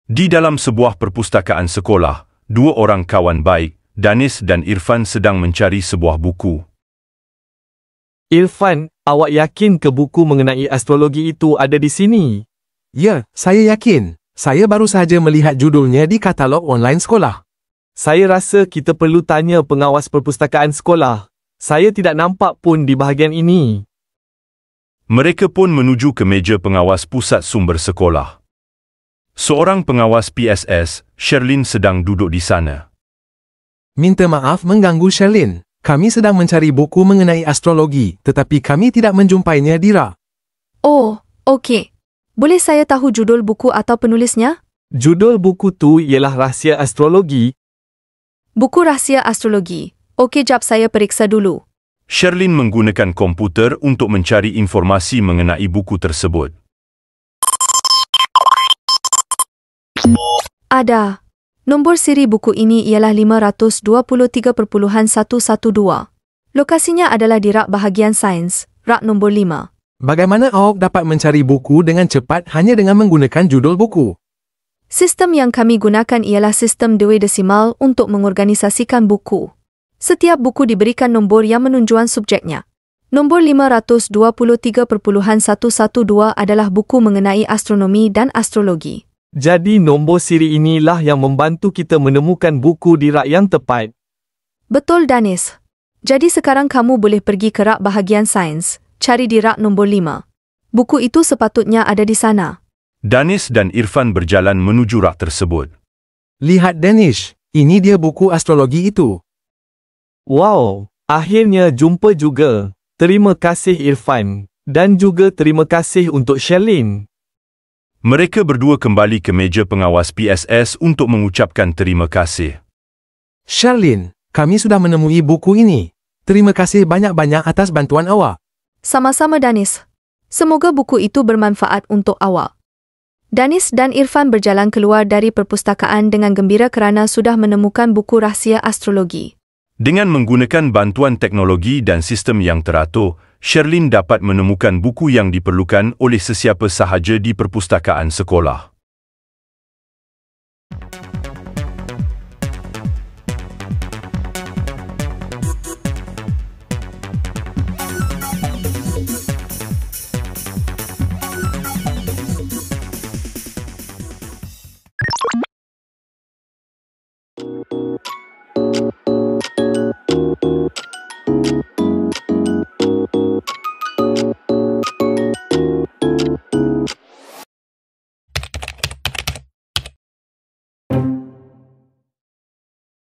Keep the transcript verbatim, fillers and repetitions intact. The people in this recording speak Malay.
Di dalam sebuah perpustakaan sekolah, dua orang kawan baik, Danis dan Irfan sedang mencari sebuah buku. Irfan, awak yakin ke buku mengenai astrologi itu ada di sini? Ya, saya yakin. Saya baru sahaja melihat judulnya di katalog online sekolah. Saya rasa kita perlu tanya pengawas perpustakaan sekolah. Saya tidak nampak pun di bahagian ini. Mereka pun menuju ke meja pengawas pusat sumber sekolah. Seorang pengawas P S S, Sherlyn, sedang duduk di sana. Minta maaf mengganggu Sherlyn. Kami sedang mencari buku mengenai astrologi, tetapi kami tidak menjumpainya di rak. Oh, okey. Boleh saya tahu judul buku atau penulisnya? Judul buku tu ialah Rahsia Astrologi. Buku Rahsia Astrologi. Okey, jap saya periksa dulu. Sherlyn menggunakan komputer untuk mencari informasi mengenai buku tersebut. Ada. Nombor siri buku ini ialah lima dua tiga satu satu dua. Lokasinya adalah di rak bahagian sains, rak nombor lima. Bagaimana awak dapat mencari buku dengan cepat hanya dengan menggunakan judul buku? Sistem yang kami gunakan ialah sistem dua desimal untuk mengorganisasikan buku. Setiap buku diberikan nombor yang menunjuan subjeknya. Nombor lima dua tiga satu satu dua adalah buku mengenai astronomi dan astrologi. Jadi nombor siri inilah yang membantu kita menemukan buku di rak yang tepat. Betul, Danis. Jadi sekarang kamu boleh pergi ke rak bahagian sains, cari di rak nombor lima. Buku itu sepatutnya ada di sana. Danis dan Irfan berjalan menuju rak tersebut. Lihat, Danish. Ini dia buku astrologi itu. Wow, akhirnya jumpa juga. Terima kasih Irfan. Dan juga terima kasih untuk Sherlyn. Mereka berdua kembali ke meja pengawas P S S untuk mengucapkan terima kasih. Sherlyn, kami sudah menemui buku ini. Terima kasih banyak-banyak atas bantuan awak. Sama-sama, Danis. Semoga buku itu bermanfaat untuk awak. Danis dan Irfan berjalan keluar dari perpustakaan dengan gembira kerana sudah menemukan buku Rahsia Astrologi. Dengan menggunakan bantuan teknologi dan sistem yang teratur, Sherlyn dapat menemukan buku yang diperlukan oleh sesiapa sahaja di perpustakaan sekolah.